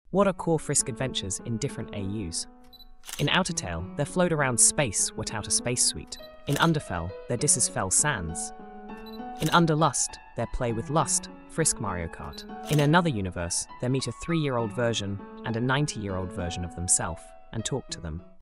What are core Frisk adventures in different AUs? In Undertale, there float around space without a spacesuit. In Undertale, there disses fell sands. In Underlust, there play with lust, Frisk Mario Kart. In another universe, there meet a 3-year-old version and a 90-year-old version of themselves and talk to them.